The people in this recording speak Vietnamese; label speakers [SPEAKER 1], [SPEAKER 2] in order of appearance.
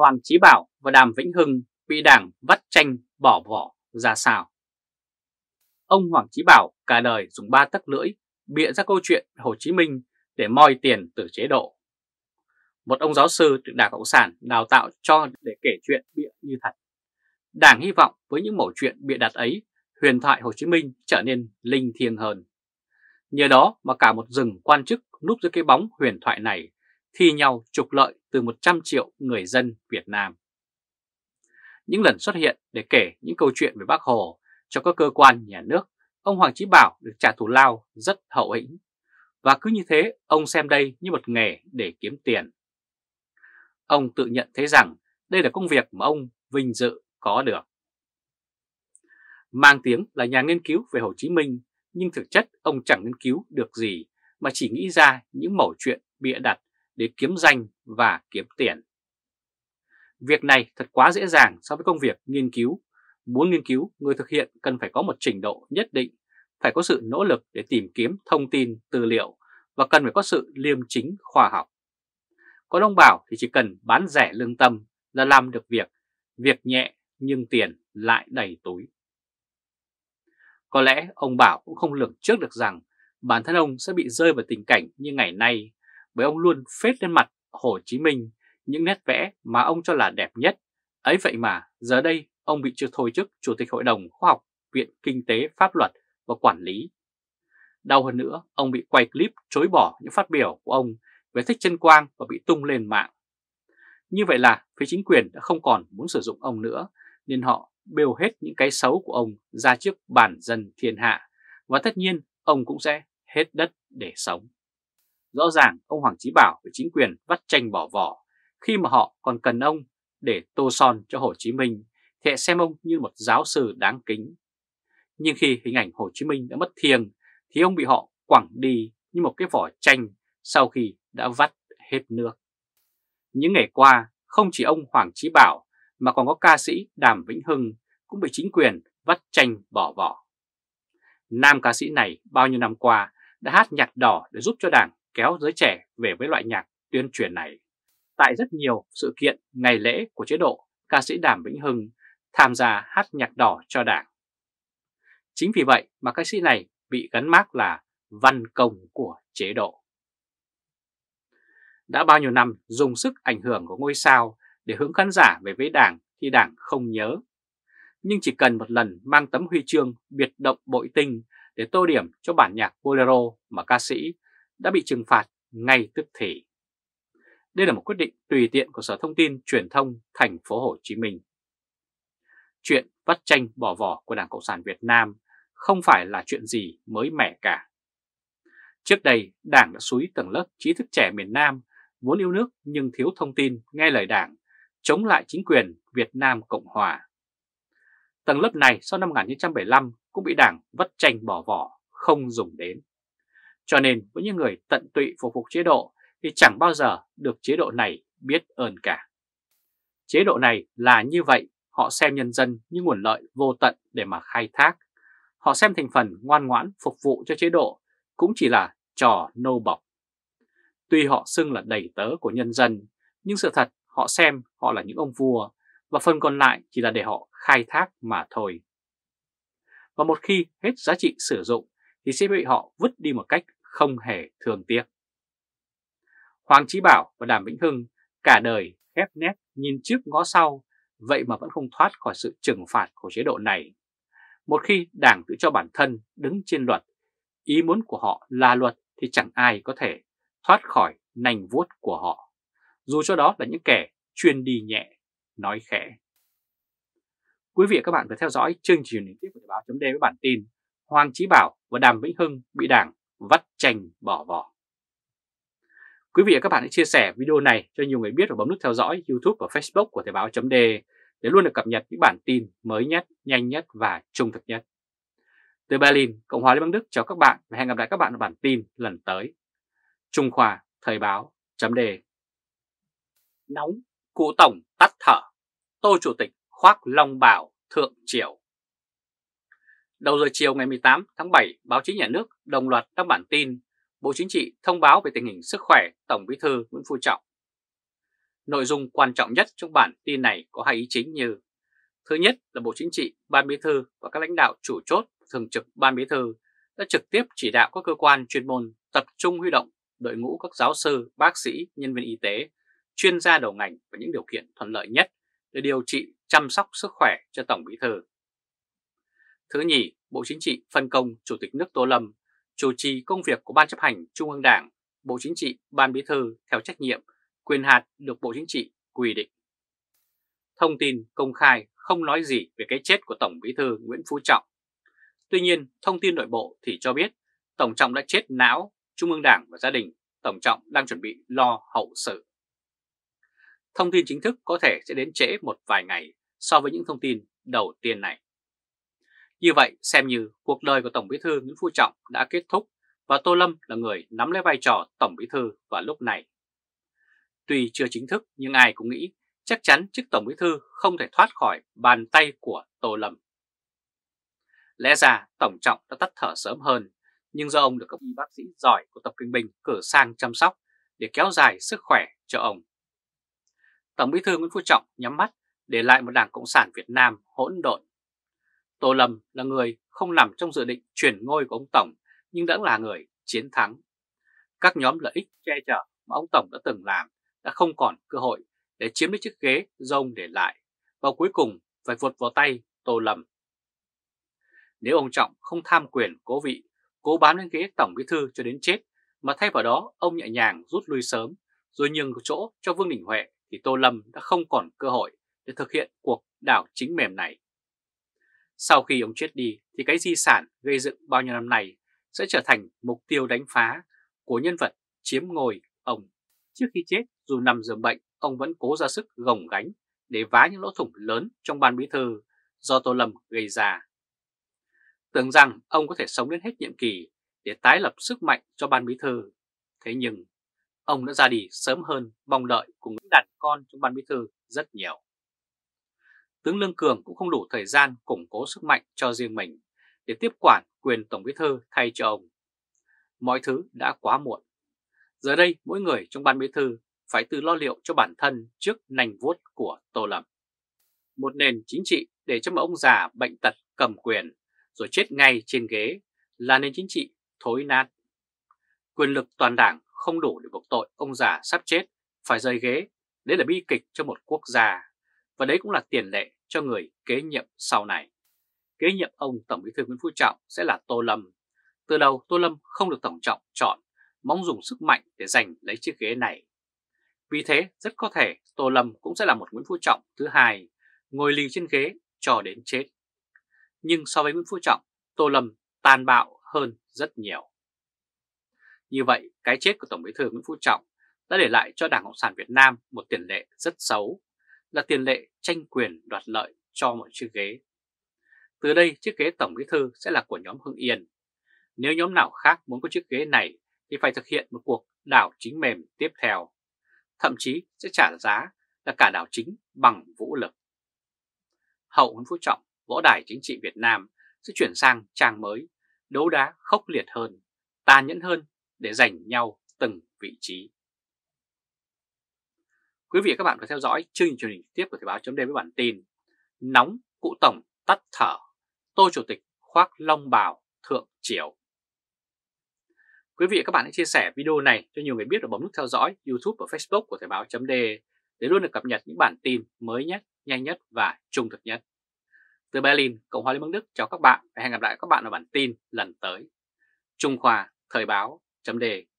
[SPEAKER 1] Hoàng Chí Bảo và Đàm Vĩnh Hưng bị Đảng vắt chanh bỏ vỏ ra sao? Ông Hoàng Chí Bảo cả đời dùng 3 tấc lưỡi bịa ra câu chuyện Hồ Chí Minh để moi tiền từ chế độ. Một ông giáo sư được Đảng Cộng sản đào tạo cho để kể chuyện bịa như thật. Đảng hy vọng với những mẩu chuyện bịa đặt ấy, huyền thoại Hồ Chí Minh trở nên linh thiêng hơn. Nhờ đó mà cả một rừng quan chức núp dưới cái bóng huyền thoại này thi nhau trục lợi từ 100 triệu người dân Việt Nam. Những lần xuất hiện để kể những câu chuyện về Bác Hồ cho các cơ quan nhà nước, ông Hoàng Chí Bảo được trả thù lao rất hậu hĩnh. Và cứ như thế, ông xem đây như một nghề để kiếm tiền. Ông tự nhận thấy rằng đây là công việc mà ông vinh dự có được. Mang tiếng là nhà nghiên cứu về Hồ Chí Minh, nhưng thực chất ông chẳng nghiên cứu được gì mà chỉ nghĩ ra những mẩu chuyện bịa đặt để kiếm danh và kiếm tiền. Việc này thật quá dễ dàng so với công việc nghiên cứu. Muốn nghiên cứu, người thực hiện cần phải có một trình độ nhất định, phải có sự nỗ lực để tìm kiếm thông tin, tư liệu và cần phải có sự liêm chính khoa học. Còn ông Bảo thì chỉ cần bán rẻ lương tâm là làm được việc nhẹ nhưng tiền lại đầy túi. Có lẽ ông Bảo cũng không lường trước được rằng bản thân ông sẽ bị rơi vào tình cảnh như ngày nay, bởi ông luôn phết lên mặt Hồ Chí Minh những nét vẽ mà ông cho là đẹp nhất. Ấy vậy mà giờ đây ông bị thôi chức Chủ tịch Hội đồng Khoa học Viện Kinh tế Pháp luật và Quản lý. Đau hơn nữa, ông bị quay clip chối bỏ những phát biểu của ông về Thích Trân Quang và bị tung lên mạng. Như vậy là phía chính quyền đã không còn muốn sử dụng ông nữa, nên họ bêu hết những cái xấu của ông ra trước bản dân thiên hạ, và tất nhiên ông cũng sẽ hết đất để sống. Rõ ràng ông Hoàng Chí Bảo với chính quyền vắt chanh bỏ vỏ, khi mà họ còn cần ông để tô son cho Hồ Chí Minh thì xem ông như một giáo sư đáng kính. Nhưng khi hình ảnh Hồ Chí Minh đã mất thiêng thì ông bị họ quẳng đi như một cái vỏ chanh sau khi đã vắt hết nước. Những ngày qua, không chỉ ông Hoàng Chí Bảo mà còn có ca sĩ Đàm Vĩnh Hưng cũng bị chính quyền vắt chanh bỏ vỏ. Nam ca sĩ này bao nhiêu năm qua đã hát nhạc đỏ để giúp cho Đảng kéo giới trẻ về với loại nhạc tuyên truyền này. Tại rất nhiều sự kiện, ngày lễ của chế độ, ca sĩ Đàm Vĩnh Hưng tham gia hát nhạc đỏ cho Đảng. Chính vì vậy mà ca sĩ này bị gắn mác là văn công của chế độ. Đã bao nhiêu năm dùng sức ảnh hưởng của ngôi sao để hướng khán giả về với Đảng khi Đảng không nhớ. Nhưng chỉ cần một lần mang tấm huy chương biệt động bội tinh để tô điểm cho bản nhạc Bolero mà ca sĩ đã bị trừng phạt ngay tức thì. Đây là một quyết định tùy tiện của Sở Thông tin Truyền thông thành phố Hồ Chí Minh. Chuyện vắt chanh bỏ vỏ của Đảng Cộng sản Việt Nam không phải là chuyện gì mới mẻ cả. Trước đây, Đảng đã xúi tầng lớp trí thức trẻ miền Nam vốn yêu nước nhưng thiếu thông tin, nghe lời Đảng, chống lại chính quyền Việt Nam Cộng Hòa. Tầng lớp này sau năm 1975 cũng bị Đảng vắt chanh bỏ vỏ, không dùng đến. Cho nên với những người tận tụy phục vụ chế độ thì chẳng bao giờ được chế độ này biết ơn cả. Chế độ này là như vậy, họ xem nhân dân như nguồn lợi vô tận để mà khai thác. Họ xem thành phần ngoan ngoãn phục vụ cho chế độ cũng chỉ là trò nô bộc. Tuy họ xưng là đầy tớ của nhân dân, nhưng sự thật họ xem họ là những ông vua, và phần còn lại chỉ là để họ khai thác mà thôi. Và một khi hết giá trị sử dụng thì sẽ bị họ vứt đi một cách không hề thương tiếc. Hoàng Chí Bảo và Đàm Vĩnh Hưng cả đời khép nép nhìn trước ngó sau, vậy mà vẫn không thoát khỏi sự trừng phạt của chế độ này. Một khi Đảng tự cho bản thân đứng trên luật, ý muốn của họ là luật thì chẳng ai có thể thoát khỏi nanh vuốt của họ, dù cho đó là những kẻ chuyên đi nhẹ, nói khẽ. Quý vị và các bạn vừa theo dõi chương trình trực tiếp của Thời báo.d với bản tin Hoàng Chí Bảo và Đàm Vĩnh Hưng bị Đảng vắt chanh bỏ vỏ. Quý vị và các bạn hãy chia sẻ video này cho nhiều người biết và bấm nút theo dõi YouTube và Facebook của Thời báo.d để luôn được cập nhật những bản tin mới nhất, nhanh nhất và trung thực nhất. Từ Berlin, Cộng hòa Liên bang Đức chào các bạn và hẹn gặp lại các bạn ở bản tin lần tới. Trung Khoa, Thời báo.d. Nóng, cụ tổng tắt thở, Tô Chủ tịch khoác long bào thượng triều. Đầu giờ chiều ngày 18 tháng 7, báo chí nhà nước đồng loạt đăng bản tin Bộ Chính trị thông báo về tình hình sức khỏe Tổng Bí thư Nguyễn Phú Trọng. Nội dung quan trọng nhất trong bản tin này có hai ý chính như: thứ nhất là Bộ Chính trị, Ban Bí thư và các lãnh đạo chủ chốt thường trực Ban Bí thư đã trực tiếp chỉ đạo các cơ quan chuyên môn tập trung huy động đội ngũ các giáo sư, bác sĩ, nhân viên y tế, chuyên gia đầu ngành và những điều kiện thuận lợi nhất để điều trị, chăm sóc sức khỏe cho Tổng Bí thư. Thứ nhì, Bộ Chính trị phân công Chủ tịch nước Tô Lâm chủ trì công việc của Ban Chấp hành Trung ương Đảng, Bộ Chính trị, Ban Bí thư theo trách nhiệm, quyền hạn được Bộ Chính trị quy định. Thông tin công khai không nói gì về cái chết của Tổng Bí thư Nguyễn Phú Trọng. Tuy nhiên, thông tin nội bộ thì cho biết Tổng Trọng đã chết não, Trung ương Đảng và gia đình Tổng Trọng đang chuẩn bị lo hậu sự. Thông tin chính thức có thể sẽ đến trễ một vài ngày so với những thông tin đầu tiên này. Như vậy, xem như cuộc đời của Tổng Bí thư Nguyễn Phú Trọng đã kết thúc và Tô Lâm là người nắm lấy vai trò Tổng Bí thư vào lúc này. Tuy chưa chính thức nhưng ai cũng nghĩ chắc chắn chức Tổng Bí thư không thể thoát khỏi bàn tay của Tô Lâm. Lẽ ra Tổng Trọng đã tắt thở sớm hơn, nhưng do ông được các y bác sĩ giỏi của Tập Cận Bình cử sang chăm sóc để kéo dài sức khỏe cho ông. Tổng Bí thư Nguyễn Phú Trọng nhắm mắt để lại một Đảng Cộng sản Việt Nam hỗn độn. Tô Lâm là người không nằm trong dự định chuyển ngôi của ông Tổng nhưng đã là người chiến thắng. Các nhóm lợi ích che chở mà ông Tổng đã từng làm đã không còn cơ hội để chiếm lấy chiếc ghế do ông để lại và cuối cùng phải vụt vào tay Tô Lâm. Nếu ông Trọng không tham quyền cố vị, cố bám lên ghế Tổng Bí thư cho đến chết mà thay vào đó ông nhẹ nhàng rút lui sớm rồi nhường chỗ cho Vương Đình Huệ thì Tô Lâm đã không còn cơ hội để thực hiện cuộc đảo chính mềm này. Sau khi ông chết đi thì cái di sản gây dựng bao nhiêu năm nay sẽ trở thành mục tiêu đánh phá của nhân vật chiếm ngôi ông. Trước khi chết, dù nằm giường bệnh, ông vẫn cố ra sức gồng gánh để vá những lỗ thủng lớn trong Ban Bí thư do Tô Lâm gây ra. Tưởng rằng ông có thể sống đến hết nhiệm kỳ để tái lập sức mạnh cho Ban Bí thư. Thế nhưng, ông đã ra đi sớm hơn mong đợi của những đàn con trong Ban Bí thư rất nhiều. Tướng Lương Cường cũng không đủ thời gian củng cố sức mạnh cho riêng mình để tiếp quản quyền Tổng Bí thư thay cho ông. Mọi thứ đã quá muộn. Giờ đây mỗi người trong Ban Bí thư phải tự lo liệu cho bản thân trước nanh vuốt của Tô Lâm. Một nền chính trị để cho một ông già bệnh tật cầm quyền rồi chết ngay trên ghế là nền chính trị thối nát. Quyền lực toàn đảng không đủ để buộc tội ông già sắp chết phải rời ghế. Đấy là bi kịch cho một quốc gia và đấy cũng là tiền lệ cho người kế nhiệm sau này. Kế nhiệm ông Tổng Bí thư Nguyễn Phú Trọng sẽ là Tô Lâm. Từ đầu Tô Lâm không được Tổng Trọng chọn, mong dùng sức mạnh để giành lấy chiếc ghế này. Vì thế rất có thể Tô Lâm cũng sẽ là một Nguyễn Phú Trọng thứ hai, ngồi lì trên ghế cho đến chết. Nhưng so với Nguyễn Phú Trọng, Tô Lâm tàn bạo hơn rất nhiều. Như vậy, cái chết của Tổng Bí thư Nguyễn Phú Trọng đã để lại cho Đảng Cộng sản Việt Nam một tiền lệ rất xấu, là tiền lệ tranh quyền đoạt lợi cho mọi chiếc ghế. Từ đây chiếc ghế Tổng Bí thư sẽ là của nhóm Hưng Yên. Nếu nhóm nào khác muốn có chiếc ghế này thì phải thực hiện một cuộc đảo chính mềm tiếp theo. Thậm chí sẽ trả giá là cả đảo chính bằng vũ lực. Hậu Nguyễn Phú Trọng, võ đài chính trị Việt Nam sẽ chuyển sang trang mới, đấu đá khốc liệt hơn, tàn nhẫn hơn để giành nhau từng vị trí. Quý vị và các bạn có theo dõi chương trình truyền hình tiếp của Thời báo chấm với bản tin Nóng cụ Tổng tắt thở, Tô Chủ tịch khoác long bào thượng triều. Quý vị và các bạn hãy chia sẻ video này cho nhiều người biết và bấm nút theo dõi YouTube và Facebook của Thời báo chấm để luôn được cập nhật những bản tin mới nhất, nhanh nhất và trung thực nhất. Từ Berlin, Cộng hòa Liên bang Đức chào các bạn và hẹn gặp lại các bạn ở bản tin lần tới. Trung Khoa Thời báo chấm